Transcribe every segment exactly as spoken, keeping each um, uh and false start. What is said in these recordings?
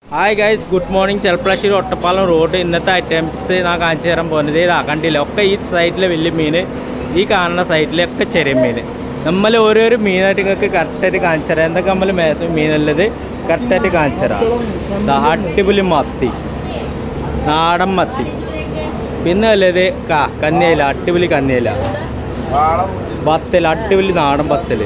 Hi guys, good morning. Cherpulassery Ottapalam road ഇന്നത്തെ items ഞാൻ കാണിച്ചു തരാൻ പോകുന്നത് ഇതാ കണ്ടില്ല. ഒക്കെ ഈ സൈഡിലെ വലിയ മീൻ, ഈ കാണുന്ന സൈഡിലൊക്കെ ചെറിയ മീൻ. നമ്മൾ ഓരോരോ മീനായിട്ട് നിങ്ങൾക്ക് കറക്റ്റായിട്ട് കാണിച്ചു തരാം. എന്തൊക്കെ നമ്മൾ മാക്സിമം മീനുള്ളത് കറക്റ്റായിട്ട് കാണിച്ചു തരാം. അടിപൊളി മത്തി, നാടൻ മത്തി. പിന്നെ ഉള്ളത് കാ കന്നിയില, അടിപൊളി കന്നിയില. ബത്തൽ, അടിപൊളി നാടൻ ബത്തൽ.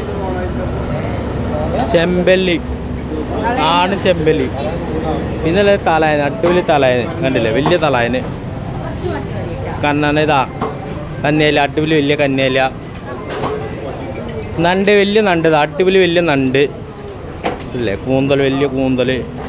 ചെമ്പല്ലി, നാടൻ ചെമ്പല്ലി. പിന്നെ ഉള്ളത് തലായന്, അടിപൊളി തലായന്. കണ്ടില്ലേ, വലിയ തലായന്. കണ്ണന ഇതാ കന്നിയില, അടിപൊളി വലിയ കന്നിയില. നണ്ട്, വലിയ നണ്ട്, ഇതാ അടിപൊളി വലിയ നണ്ട് ഇല്ലേ. കൂന്തൽ, വലിയ കൂന്തൽ.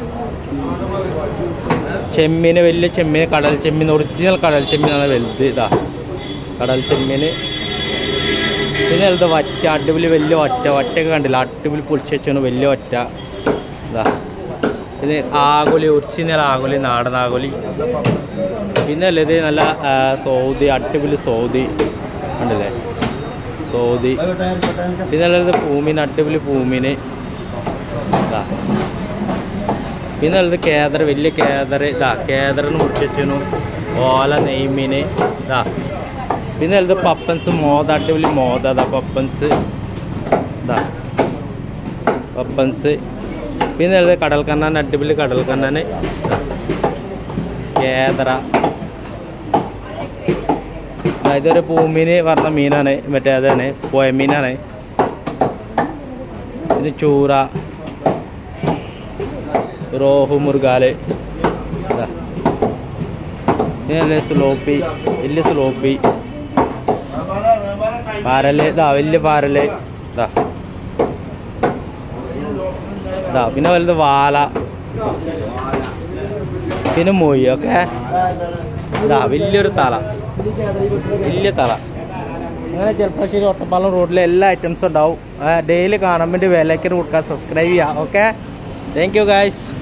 ചെമ്മീന്, വലിയ ചെമ്മീൻ, കടൽ ചെമ്മീൻ, ഒറിജിനൽ കടൽ ചെമ്മീനാണ് വലുത്. ഇതാ കടൽ ചെമ്മീന്. പിന്നെ ഉള്ളത് വറ്റ, അടിപൊളി വലിയ വറ്റ. വറ്റയൊക്കെ കണ്ടില്ല, അടിപൊളി പൊളിച്ച് വെച്ചാണ് വലിയ വറ്റ. ഇതാ പിന്നെ ആഗോലി, ഒറിജിനൽ ആഗോലി, നാടൻ ആഗോലി. പിന്നെ ഉള്ളത് നല്ല സൗദി, അടിപൊളി സൗദി കണ്ടില്ലേ, സൗദി. പിന്നെ ഉള്ളത് പൂമീൻ, അടിപൊളി പൂമീൻ. ഇതാ പിന്നെ ഉള്ളത് കേദർ, വലിയ കേദർ. ഇതാ കേദറിന് മുറിച്ചു ഓല, നെയ്മീൻ. ഇതാ പിന്നെ ഉള്ളത് പപ്പൻസ്, മോത, അടിപൊളി മോത. ഇതാ പപ്പൻസ്, ഇതാ പപ്പൻസ്. പിന്നെ ഉള്ളത് കടൽ കണ്ണാൻ, അടിപൊളി കടൽ കണ്ണാൻ. കേദറ. ഇതൊരു പൂമീൻ പറഞ്ഞ മീനാണ്, മറ്റേ അതാണ് പോയ മീനാണ്. ഇത് ചൂറ, റോഹു, മുർഗാല്. പിന്നെ സ്ലോപ്പി, വലിയ സ്ലോപ്പി. പാരല്, ഇതാ വലിയ പാരല്. ഇതാ ഇതാ പിന്നെ വലുത് വാല. പിന്നെ മൊയ്. ഓക്കെ, ഇതാ വലിയൊരു തല, വലിയ തല. അങ്ങനെ ചെർപ്പളശ്ശേരി ഒറ്റപ്പാലം റോഡിലെ എല്ലാ ഐറ്റംസും ഉണ്ടാവും. ഡെയിലി കാണാൻ വേണ്ടി വിലയ്ക്ക് കൊടുക്കാൻ സബ്സ്ക്രൈബ് ചെയ്യാം. Okay, thank you guys.